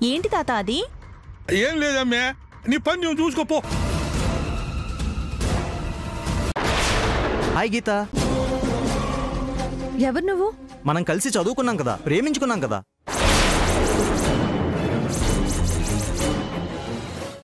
ఏంటి తాత అది? ఏం లేదమ్మే, నీ పని నువ్వు చూసుకోపో. హాయ్ గీత. ఎవరు నువ్వు? మనం కలిసి చదువుకున్నాం కదా, ప్రేమించుకున్నాం కదా.